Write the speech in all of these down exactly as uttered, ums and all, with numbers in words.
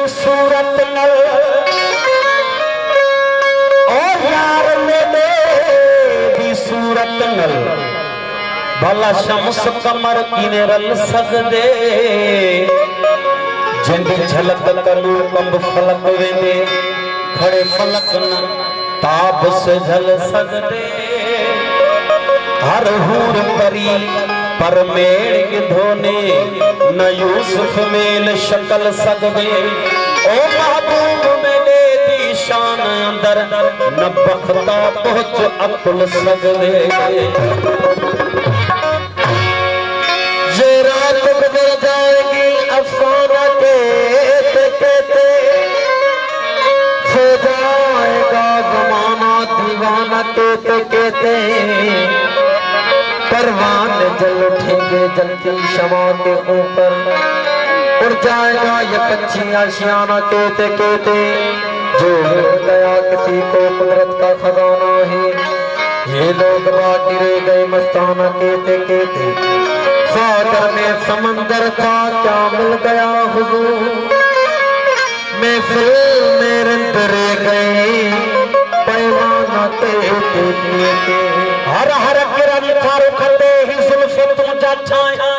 सूरत नल और यार मेरे दी सूरत नल भला शम्स कमर किने रल सकदे जिंदी झलक कलू कंब फलक वेंदे खड़े फलक न ताब से झल सकदे हर हूर परी पर मेड़ धोने न यूसुफ मेल शक्ल सकदे ओ महबूब मेरे दी शान अंदर न बखता पहुंच अकुल सकदे ये रात गुजर जाएगी अफसाना कहते कहते सो जाएगा जमाना दीवाना कहते कहते परवान जल उठेंगे जलती शमा के ऊपर उड़ जाएगा ये कच्ची आशियाना कहते कहते जो मिल गया किसी को कुदरत का खजाना है ये लोग बाकी रह गए मस्ताना कहते कहते सागर में समंदर था क्या मिल गया हुजूर मैं फिर मेरे रह गए पैमाना कहते कहते हर हर किरण थारो खते ही जुल्फ तू जाछाया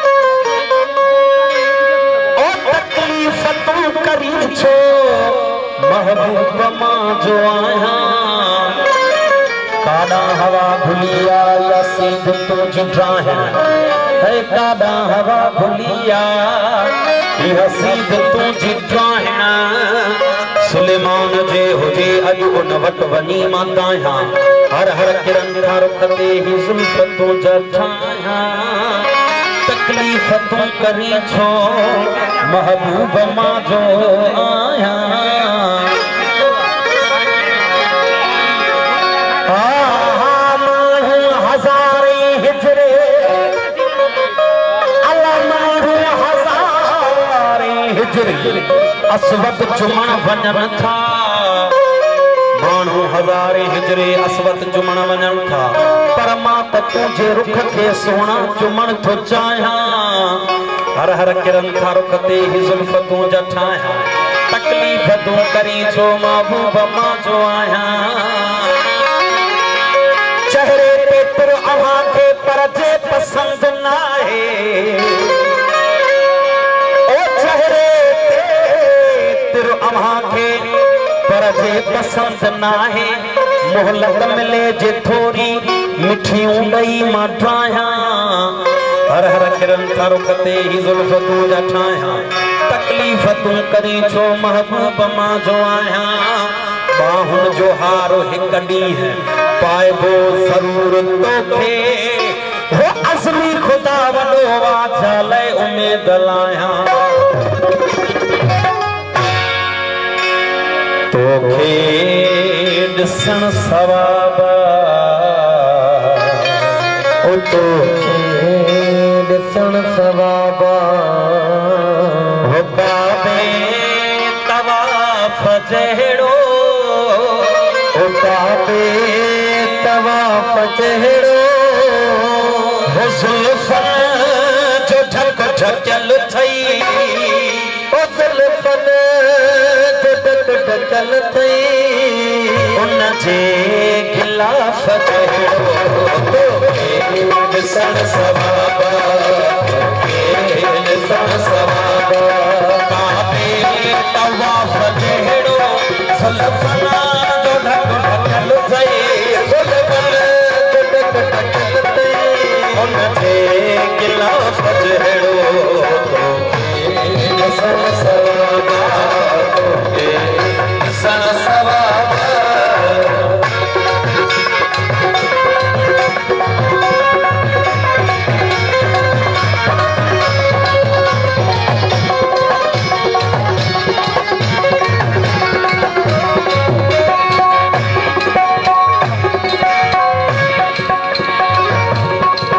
ओ तकलीफ तू करी छो महबूब मां जो आया काड़ा हवा भुलिया या सीध तू जिठा है है काड़ा हवा भुलिया या सीध तू जिठा है सुलेमान जे हुजे अज उन वट वनी माताया हर हर किरण थारो खते ही जुल्फ तू जठाया तकलीफ तू करी छो महबूब मां जो आया हजारे हिजरे अल्लाह मारू हजारे हिजरे असवद चुमण वञन था मानू हजारे हिजरे असवद चुमण वञन था पर मां त तुझे रुख के सोना चुमण तो चाहा हर हर किरण था रुख ते ही जुल्फ तू जठाया तकलीफ तू करी छो महबूब मां जो आया चेहरे पे तुर अहां के परजे पसंद ना है ओ चेहरे पे तुर अहां के परजे पसंद ना है मोहलत मिले जे थोड़ी मिठी उड़ई मां ठाया हर हर किरण थारो खते ही जुल्फ तू जठाया तकलीफ तू करी छो महबूब मां जो आया बाहुन जो हारो हिकड़ी है पाइबो जरूर तोखे हो असली खुदा वडो वाचा ले उम्मीद लाया तोखे दिसन सवाबा ओ तोखे दिसन सवाबा हो काबे तवाफ जहड़ो ओ काबे तवाफ जहड़ो हो जुल्फन जो ढक ढकल थई ओ जुल्फन जो ढक ढकल थई उन जे खिलाफ जहड़ो सन सवाबा सन सवाबा काबे तवाफ जहड़ो जुल्फन जो ढक ढकल थई जुल्फन जो ढक ढकल थई उन जे खिलाफ जहड़ो सन सवाबा सन सवाबा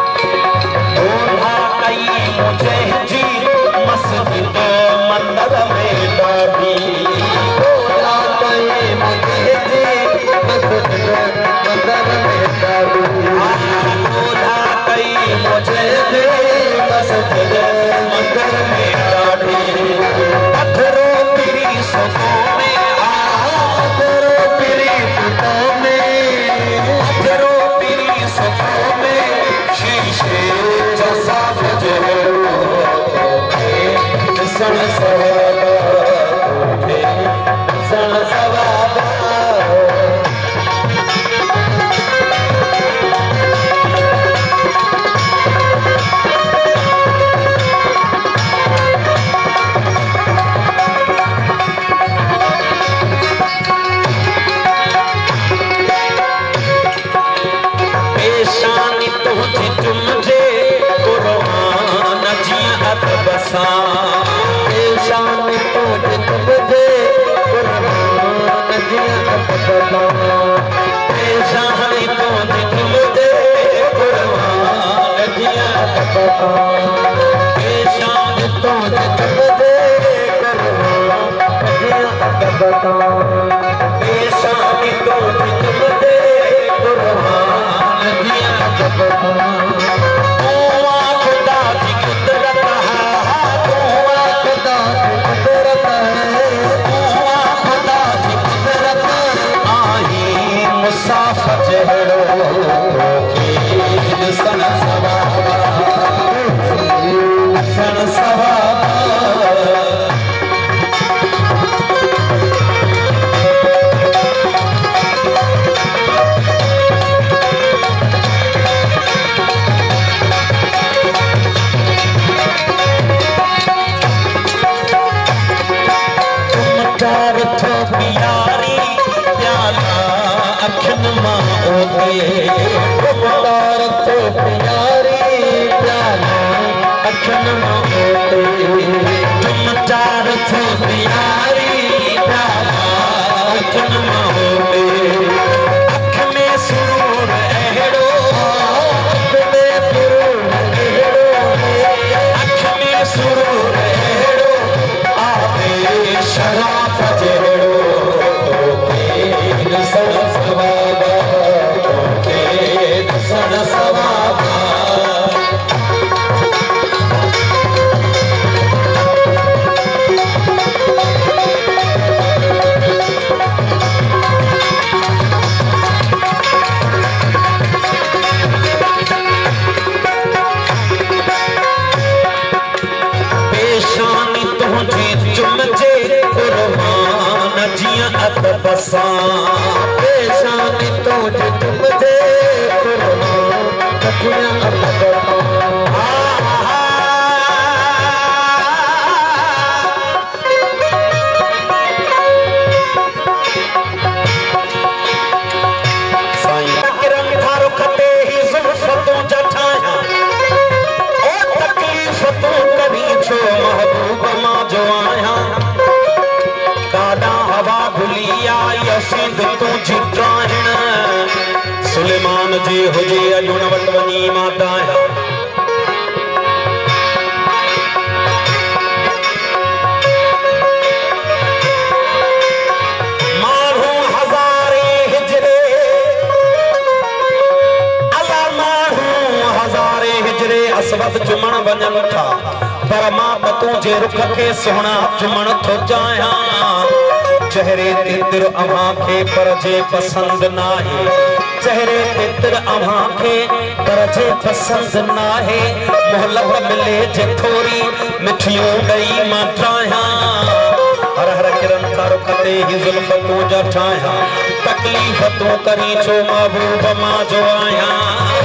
मंदर नदियां अकबता पेशानी तो जितम दे कुर्बान नदियां अकबता पेशानी तो जितम दे कुर्बान नदियां अकबता पेशानी तो जितम दे कुर्बान नदियां अकबता पेशानी तो जितम दे कुर्बान नदियां अकबता साईं किरम थारो खते ही जुल्फ तो जठाया ओ तकलीफ तो कभी छो महबूब मां जो आया काडा हवा भुली आई सिंध तू जिटाहिण सुलेमान जी हुजे अजुन वट वनी माताया माण्हू हज़ारे हिजरे अला माण्हू हज़ारे हिजरे असवद चुमण वञन था पर मां तुंहिंजे रुख खे सुहिणा चुमण थो चाहियां चेहरे ते तिर अव्हां खे पर जे पसंद नाहे चेहरे ते तिर अव्हां खे पर जे पसंद नाहे मोहलत मिले जे थोरी मिठियूं ॾेई मां ठाहियां हर हर किरन तारो कते ही जुल्फ तूं जा ठाहियां तकलीफ़ तूं करी छो महबूब मां जो आहियां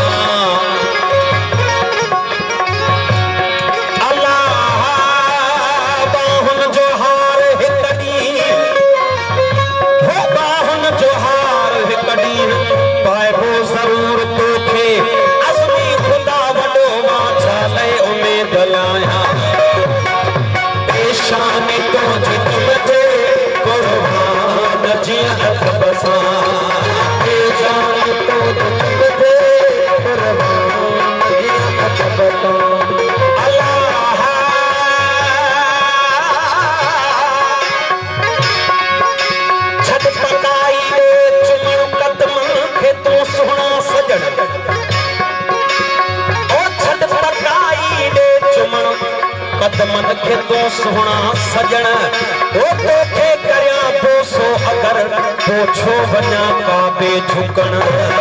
कदमन खे तो सोहना सजन ओ तोखे करया बोसो अगर पोछो वञा काबे झुकण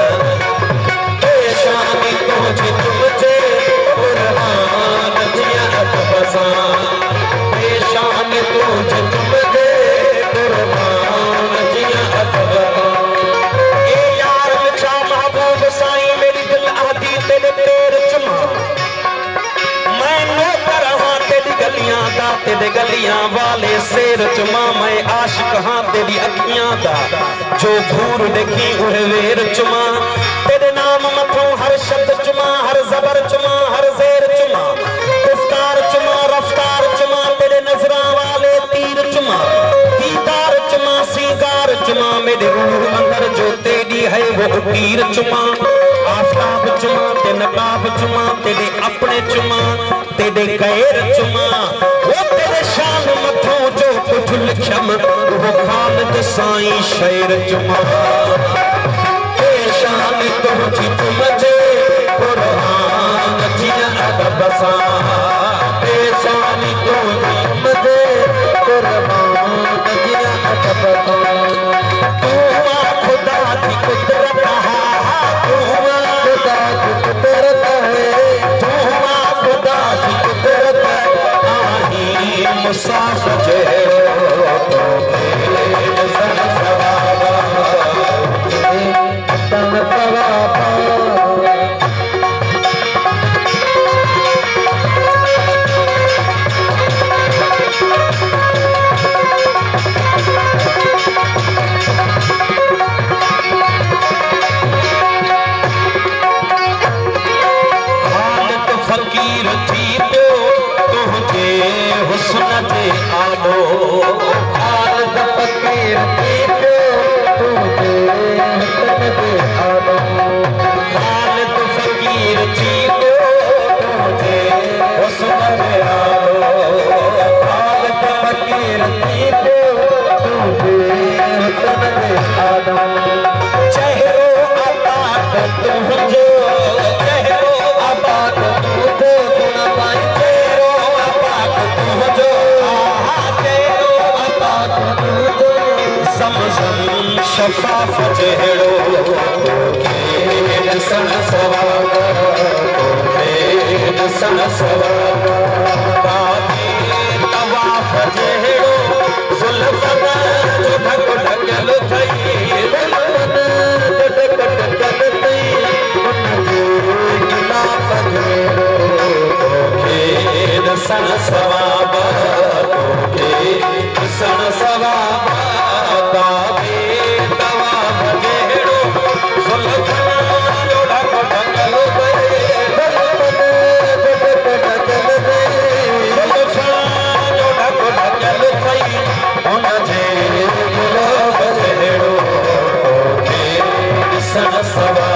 पेशानी तुझे तुझे कुर्बान नदियां अकबसा पेशानी तुझे तुझे कुर्बान नदियां अकबसा ए यार मिठा महबूब साईं मेरी दिल आदि तेरे पैर चुमा मैं नौकर हां तेरी गलियां दा तेरे गलियां वाले शेर चुमा मैं आशिक हां तेरी अखियां दा जो घूर देखी उहे वेर चुमा तेरे नाम मथों हर शब्द चुमा हर जबर चुमा हर जेर चुमा गुफ्तार चुमा रफ्तार चुमा तेरे नजरां वाले तीर चुमा दीदार चुमा सिंगार चुमा रूह पीर चुमा आफताब चुमा ते नकाब चुमा तेरे अपने चुमा तेरे गैर चुमा वो तेरे शान मथों जो कुछ लिखम वो खालिद साईं शेर चुमा तेरे शान तुझी तुझे कुरान जिया अदब सा तेरे शान तुझी तुझे कुरान जिया अदब सा तू खुदा की कुदरत कुदरत है तू खुदा की कुदरत आही मुसाफिर फकीर थी पियो तुझे हुस्न ते आलो खालिद फकीर थी पियो तुझे हुस्न ते आलो खालिद फकीर थी पियो तुझे हुस्न ते आलो खालिद फकीर थी पियो तुझे हुस्न ते आलो चेहरो आपात तुझो चेहरो आपात शफाफ जहड़ो के सन सवाग के सन सवाग बाकी तवाफ जहड़ो जुल्फन जो ढक ढकल थई जुल्फन ढक ढकल थई उन जो गिलाफ जहड़ो के सन सवाग के सन सवाग Sana